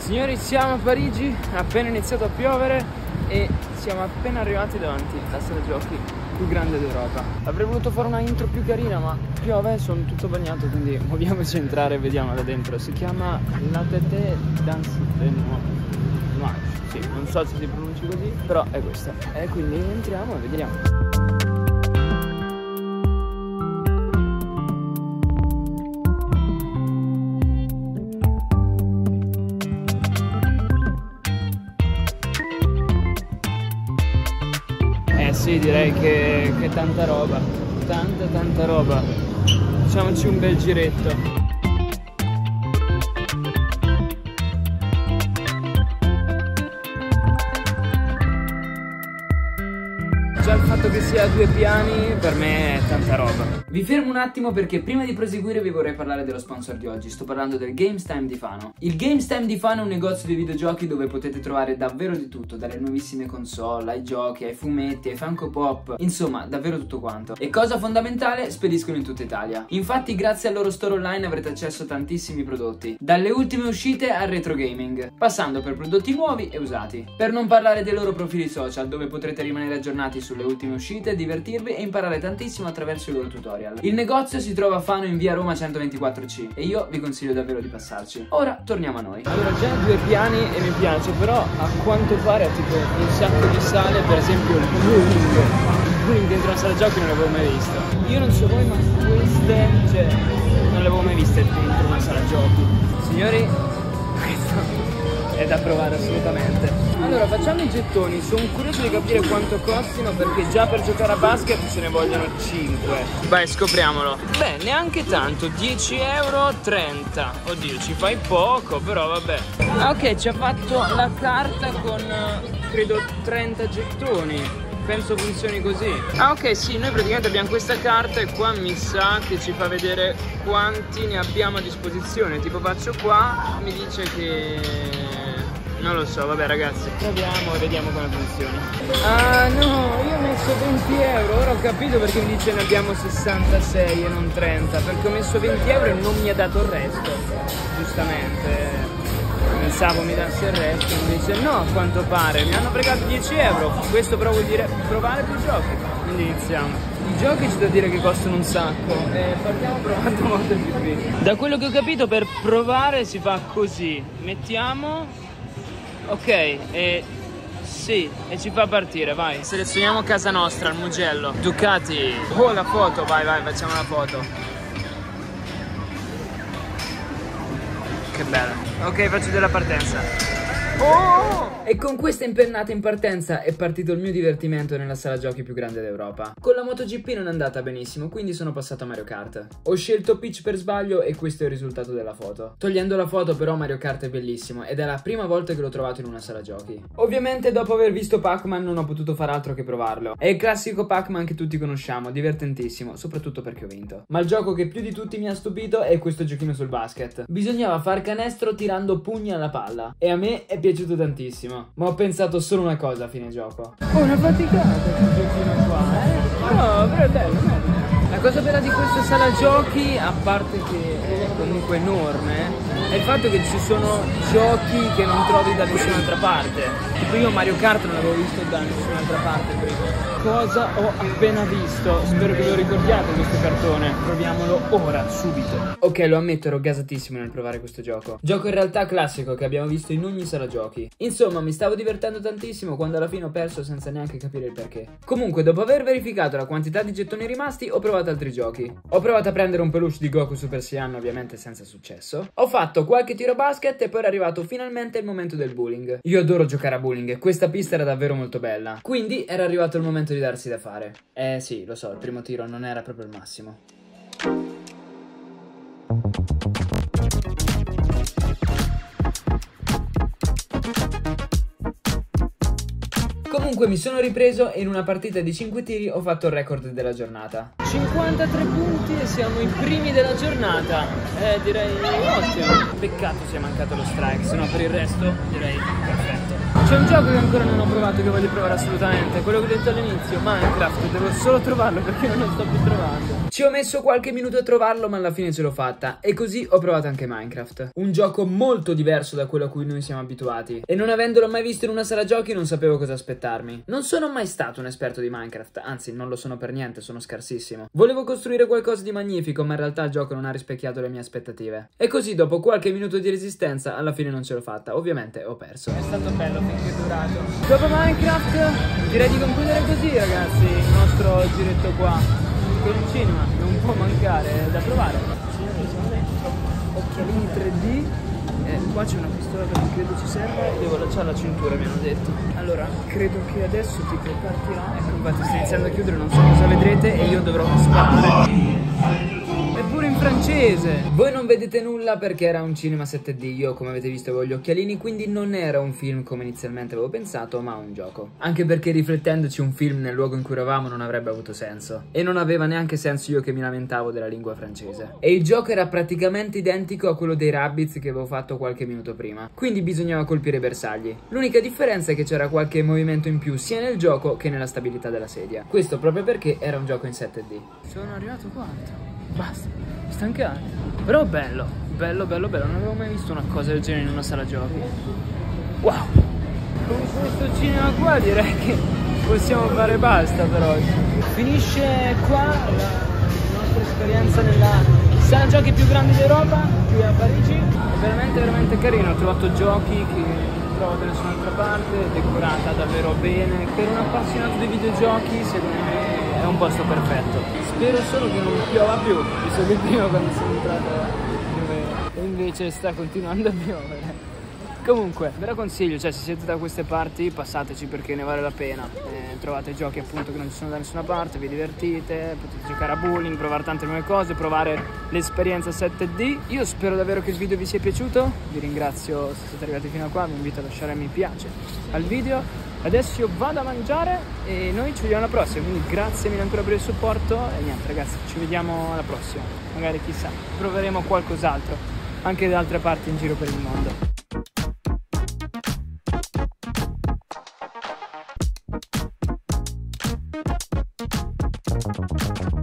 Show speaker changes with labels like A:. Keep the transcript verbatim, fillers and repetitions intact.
A: Signori, siamo a Parigi, è appena iniziato a piovere e siamo appena arrivati davanti alla sala giochi più grande d'Europa. Avrei voluto fare una intro più carina, ma piove, sono tutto bagnato, quindi muoviamoci a entrare e vediamo da dentro. Si chiama La Tétée Dance no, sì, non so se si pronunci così, però è questa. E quindi entriamo e vediamo. Sì, direi che, che tanta roba, tanta tanta roba. Facciamoci un bel giretto. Già il fatto che sia a due piani per me è tanta roba. Vi fermo un attimo perché prima di proseguire vi vorrei parlare dello sponsor di oggi. Sto parlando del Games Time di Fano. Il Games Time di Fano è un negozio di videogiochi dove potete trovare davvero di tutto, dalle nuovissime console, ai giochi, ai fumetti, ai Funko Pop, insomma davvero tutto quanto. E cosa fondamentale, spediscono in tutta Italia. Infatti grazie al loro store online avrete accesso a tantissimi prodotti, dalle ultime uscite al retro gaming, passando per prodotti nuovi e usati. Per non parlare dei loro profili social dove potrete rimanere aggiornati su le ultime uscite, divertirvi e imparare tantissimo attraverso i loro tutorial. Il negozio si trova a Fano in via Roma centoventiquattro C e io vi consiglio davvero di passarci. Ora torniamo a noi. Allora, già due piani e mi piace, però a quanto pare ha tipo un sacco di sale, per esempio il bowling. Il bowling dentro una sala giochi non l'avevo mai visto. Io non so voi, ma queste, cioè, non le avevo mai viste dentro una sala giochi. Signori, questo è da provare assolutamente. Allora, facciamo i gettoni. Sono curioso di capire quanto costino, perché già per giocare a basket ce ne vogliono cinque. Vai, scopriamolo. Beh, neanche tanto, dieci euro, trenta. Oddio, ci fai poco, però vabbè. Ok, ci ha fatto la carta con credo trenta gettoni. Penso funzioni così. Ah, ok, sì, noi praticamente abbiamo questa carta e qua mi sa che ci fa vedere quanti ne abbiamo a disposizione. Tipo faccio qua, mi dice che... non lo so, vabbè ragazzi, proviamo e vediamo come funziona. Ah no, io ho messo venti euro, ora ho capito perché mi dice ne abbiamo sessantasei e non trenta, perché ho messo venti euro e non mi ha dato il resto, giustamente. Pensavo mi dasse il resto, mi dice no, a quanto pare, mi hanno pregato dieci euro, questo però vuol dire provare più giochi, quindi iniziamo. I giochi c'è da dire che costano un sacco e partiamo provando MotoGP. Da quello che ho capito per provare si fa così, mettiamo, ok, e sì, e ci fa partire, vai. Selezioniamo casa nostra, il Mugello, Ducati. Oh, la foto, vai vai, facciamo la foto. Che bella. Ok, faccio della partenza. Oh! E con questa impennata in partenza è partito il mio divertimento nella sala giochi più grande d'Europa. Con la MotoGP non è andata benissimo, quindi sono passato a Mario Kart. Ho scelto Peach per sbaglio e questo è il risultato della foto. Togliendo la foto però Mario Kart è bellissimo ed è la prima volta che l'ho trovato in una sala giochi. Ovviamente dopo aver visto Pac-Man non ho potuto fare altro che provarlo. È il classico Pac-Man che tutti conosciamo, divertentissimo, soprattutto perché ho vinto. Ma il gioco che più di tutti mi ha stupito è questo giochino sul basket. Bisognava far canestro tirando pugni alla palla e a me è piaciuto tantissimo, ma ho pensato solo una cosa a fine gioco. Oh, una faticata questo giochino qua, eh? No, però è bello, bello. La cosa bella di questa sala giochi, a parte che è comunque enorme, è il fatto che ci sono giochi che non trovi da nessun'altra parte. Tipo io Mario Kart non l'avevo visto da nessun'altra parte prima. Cosa ho appena visto? Spero che ve lo ricordiate questo cartone. Proviamolo ora, subito. Ok, lo ammetto, ero gasatissimo nel provare questo gioco. Gioco in realtà classico che abbiamo visto in ogni sala giochi. Insomma, mi stavo divertendo tantissimo quando alla fine ho perso senza neanche capire il perché. Comunque, dopo aver verificato la quantità di gettoni rimasti, ho provato altri giochi. Ho provato a prendere un peluche di Goku Super Saiyan, ovviamente senza successo. Ho fatto qualche tiro basket e poi era arrivato finalmente il momento del bowling. Io adoro giocare a bowling e questa pista era davvero molto bella. Quindi era arrivato il momento di darsi da fare. Eh sì, lo so, il primo tiro non era proprio il massimo. Comunque mi sono ripreso e in una partita di cinque tiri ho fatto il record della giornata. cinquantatré punti e siamo i primi della giornata. Eh, direi ottimo. Peccato sia mancato lo strike, se no per il resto direi perfetto. C'è un gioco che ancora non ho provato, che voglio provare assolutamente, quello che ho detto all'inizio, Minecraft. Devo solo trovarlo perché non lo sto più trovando. Ci ho messo qualche minuto a trovarlo, ma alla fine ce l'ho fatta. E così ho provato anche Minecraft. Un gioco molto diverso da quello a cui noi siamo abituati. E non avendolo mai visto in una sala giochi non sapevo cosa aspettarmi. Non sono mai stato un esperto di Minecraft, anzi non lo sono per niente, sono scarsissimo. Volevo costruire qualcosa di magnifico, ma in realtà il gioco non ha rispecchiato le mie aspettative. E così dopo qualche minuto di resistenza alla fine non ce l'ho fatta. Ovviamente ho perso. È stato bello finché è durato. Dopo Minecraft direi di concludere così, ragazzi, il nostro giretto qua per il cinema. Non può mancare, è da provare. Signori, siamo dentro. Occhialini tre D. Eh, qua c'è una pistola che non credo ci serva e devo allacciare la cintura, mi hanno detto. Allora, credo che adesso tipo partirà. Ecco, infatti sta iniziando a chiudere, non so cosa vedrete e io dovrò sparare. Eppure in francese. Voi non vedete nulla perché era un cinema sette D. Io, come avete visto, avevo gli occhialini, quindi non era un film come inizialmente avevo pensato, ma un gioco. Anche perché riflettendoci un film nel luogo in cui eravamo non avrebbe avuto senso. E non aveva neanche senso io che mi lamentavo della lingua francese. E il gioco era praticamente identico a quello dei Rabbids che avevo fatto qualche minuto prima. Quindi bisognava colpire i bersagli. L'unica differenza è che c'era qualche movimento in più sia nel gioco che nella stabilità della sedia. Questo proprio perché era un gioco in sette D. Sono arrivato quanto? Basta, stancato. Però bello, bello, bello, bello. Non avevo mai visto una cosa del genere in una sala giochi. Wow. Con questo cinema qua direi che possiamo fare basta per oggi. Finisce qua la nostra esperienza nella sala giochi più grande d'Europa, qui a Parigi. È veramente, veramente carino. Ho trovato giochi che trovo da nessun'altra parte, decorata davvero bene. Per un appassionato dei videogiochi, secondo me è un posto perfetto. Spero solo che non piova più, visto che prima quando sono entrato pioveva e invece sta continuando a piovere. Comunque, ve la consiglio, cioè se siete da queste parti passateci perché ne vale la pena. Eh, trovate giochi appunto che non ci sono da nessuna parte, vi divertite, potete giocare a bowling, provare tante nuove cose, provare l'esperienza sette D. Io spero davvero che il video vi sia piaciuto, vi ringrazio se siete arrivati fino a qua, vi invito a lasciare mi piace al video. Adesso io vado a mangiare e noi ci vediamo alla prossima, quindi grazie mille ancora per il supporto e niente ragazzi, ci vediamo alla prossima, magari chissà, proveremo qualcos'altro, anche da altre parti in giro per il mondo.